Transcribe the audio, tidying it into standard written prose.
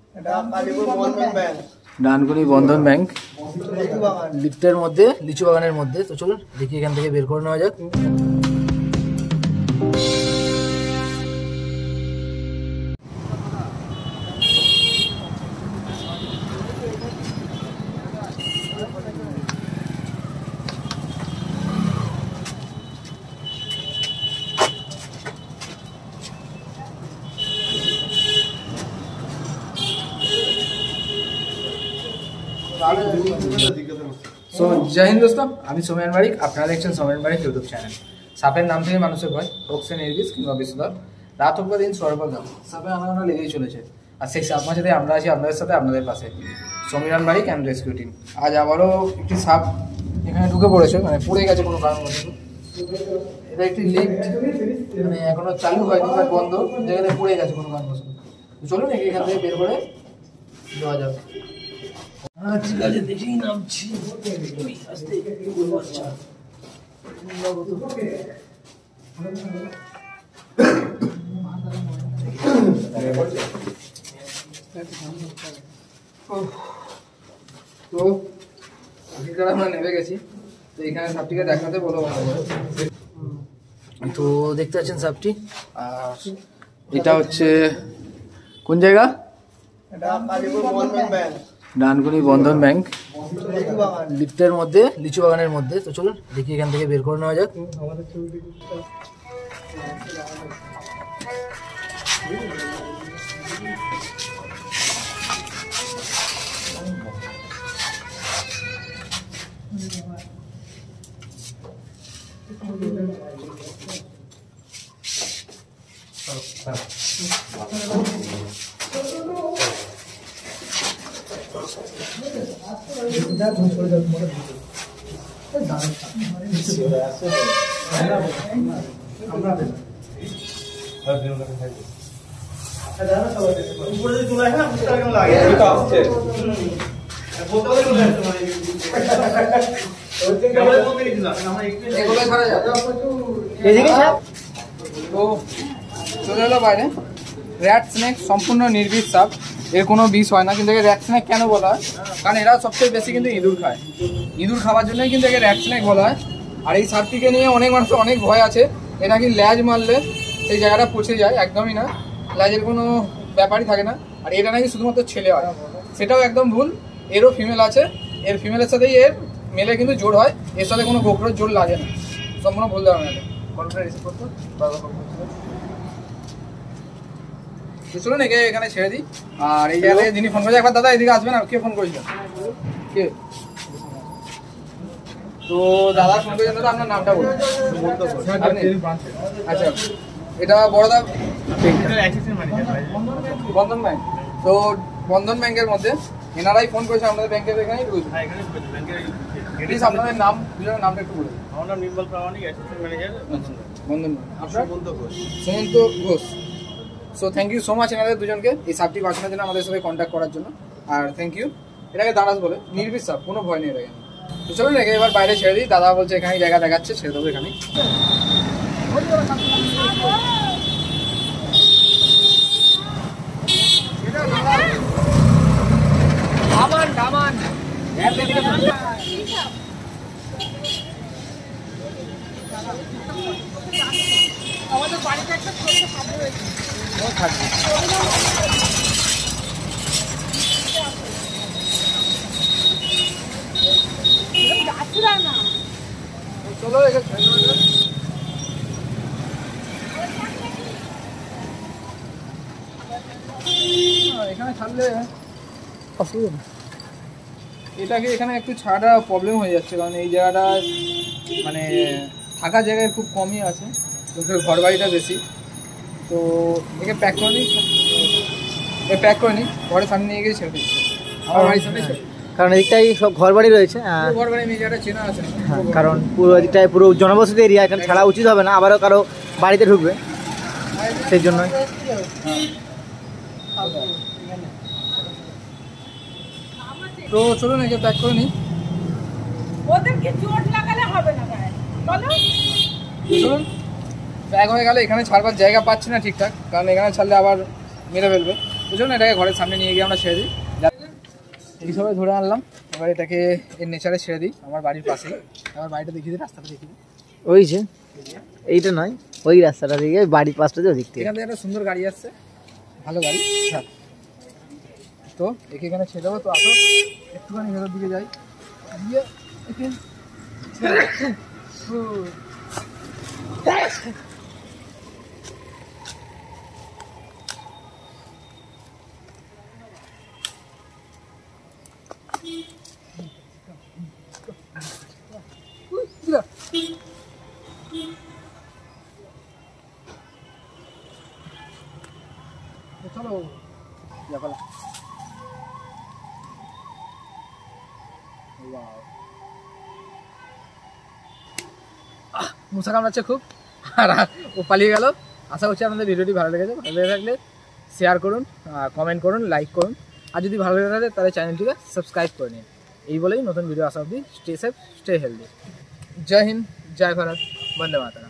ডানকুনি বন্ধন bank লিফটের মধ্যে, লিচু বাগানের মধ্যে। তো চলুন দেখি এখান থেকে বের করে নেওয়া যাক। সো জয় হিন্দ দোস্ত, আমি সোমেন বারিক, আপনারা দেখছেন সোমেন বারিক ইউটিউব চ্যানেল। সাপের নাম থেকে মানুষের ভয়, হোক সে নির্বিষ কিংবা বিশ্বদর, রাত হোক বা দিন সর্বদা দাম, সাপের আনাগোনা লেগেই চলেছে। আর সেই সাপ মাঝে আমরা আছি আপনাদের সাথে, আপনাদের পাশে Samiran Barik and rescue team. আজ আবারও একটি সাপ এখানে ঢুকে পড়েছে, মানে পড়ে গেছে কোনো কারণ বশত। এটা একটি লিফট, মানে এখনো চালু হয়নি বা বন্ধ, যেখানে পড়ে গেছে কোনো কারণ বশত। চলুন এখান থেকে বের করে দেওয়া যাবে। ঠিক আছে, দেখেই নামছি। তো আমরা নেমে গেছি, তো এখানে সাপটিকে দেখাতে বলো। তো দেখতে পাচ্ছেন সাপটি, আর এটা হচ্ছে কোন জায়গা? ডানকুনি বন্ধন ব্যাংক লিফটের মধ্যে, লিচু বাগানের মধ্যে। তো চলুন দেখি এখান থেকে বের করে নেওয়া যাক। চলে এলো বাইরে। র্যাট স্নেক সম্পূর্ণ নির্বিষ সাপ, এর কোনো বিষ হয় না। কিন্তু একে র্যাট স্নেক কেন বলা হয়? কারণ এরা সবচেয়ে বেশি কিন্তু ইঁদুর খায়। ইঁদুর খাওয়ার জন্যই কিন্তু একে র্যাট স্নেক বলা হয়। আর এই সাপটিকে নিয়ে অনেক মানুষের অনেক ভয় আছে। এটা কি ল্যাজ মারলে সেই জায়গাটা পচে যায়? একদমই না, ল্যাজের কোনো ব্যাপারই থাকে না। আর এটা নাকি শুধুমাত্র ছেলে হয়, সেটাও একদম ভুল। এরও ফিমেল আছে, এর ফিমেলের সাথেই এর মেলে কিন্তু জোর হয়, এর সাথে কোনো গোখরোর জোর লাগে না। সম্পূর্ণ ভুল দেওয়া না। কলটা রিসিভ করতো চলুন একে এখানে ছেড়ে দিই। আর এই জায়গায় যিনি ফোন করেছে, একবার দাদা এদিকে আসবেন। আর কে ফোন করেছিলেন? কে? তো দাদা ফোন করেছেন। দাদা আপনার নামটা বলুন। আচ্ছা, এটা বড়দা বন্ধন ব্যাংক। তো বন্ধন ব্যাংকের মধ্যে এনারাই ফোন করেছে আপনাদের ব্যাংকের এখানেই রয়েছে। প্লিজ আপনাদের নাম, দুজনের নামটা একটু বলুন। আমার নাম নির্মল প্রামাণিক, অ্যাসিস্ট্যান্ট ম্যানেজার বন্ধন। আপনার? Sumanta Ghosh. Sumanta Ghosh. So thank you so much এনাদের দুজনকে এই সাপটি বাঁচানোর জন্য, আমাদের সাথে কন্ট্যাক্ট করার জন্য। আর থ্যাংক ইউ। এটাকে দাঁড়াস বলে, নির্বিষ সাপ, কোনো ভয় নেই এটাকে। তো চলুন একে এবার বাইরে ছেড়ে দিই। দাদা বলছে এখানেই জায়গা দেখাচ্ছে, ছেড়ে দেবো এখানেই। আমাদের বাড়িতে একটা ছোট খাদ্য রয়েছে, চলো এখানে ছাড়লে অসুবিধা না। এটাকে এখানে একটু ছাড়া প্রবলেম হয়ে যাচ্ছে, কারণ এই জায়গাটা মানে থাকার জায়গায় খুব কমই আছে, কিন্তু ঘর বাড়িটা বেশি। তো একে প্যাক করে নিই, প্যাক করে নিই, ঘরের সামনে নিয়ে গিয়ে ছেড়ে দিচ্ছি। আমার বাড়ির সামনে, কারণ এদিকটাই সব ঘর বাড়ি রয়েছে। ঘর বাড়ি এই জায়গাটা চেনা আছে, কারণ পুরো এদিকটায় পুরো জনবসতি এরিয়া, এখানে ছাড়া উচিত হবে না, আবারও কারো বাড়িতে ঢুকবে, সেই জন্যই। তো চলুন একে প্যাক করে নিই। ওদেরকে চোট লাগালে হবে না বলো। চলুন প্যাক হয়ে গেলে এখানে ছাড়বার জায়গা পাচ্ছি না ঠিকঠাক, কারণ এখানে ছাড়লে আবার মেরে ফেলবে। বুঝুন এটাকে ঘরের সামনে নিয়ে গিয়ে আমরা ছেড়ে দিই। এই সবাই ধরে আনলাম, এবার এটাকে এর নেচারে ছেড়ে দিই আমার বাড়ির পাশেই। আমার বাড়িটা দেখিয়ে দিই, রাস্তাটা দেখিয়ে দিই। ওই যে এইটা নয়, ওই রাস্তাটা দিকে বাড়ির পাশটা দিয়ে ওদিক থেকে। এখান থেকে একটা সুন্দর গাড়ি আসছে, ভালো গাড়ি। হ্যাঁ, তো একে এখানে ছেড়ে দেবো। তো আসো একটুখানি ভেতর দিকে যাই, দিয়ে একে চলো যাবো। মশা কামড়াচ্ছে খুব, আর ও পালিয়ে গেল। আশা করছি আপনাদের ভিডিওটি ভালো লেগেছে। ভালো লেগে থাকলে শেয়ার করুন, কমেন্ট করুন, লাইক করুন, আর যদি ভালো লেগে থাকে তাহলে চ্যানেলটিকে সাবস্ক্রাইব করে নিন। এই বলেই নতুন ভিডিও আসা অবধি স্টে সেফ, স্টে হেলদি। জয় হিন্দ, জয় ভারত, বন্দে মাতরম।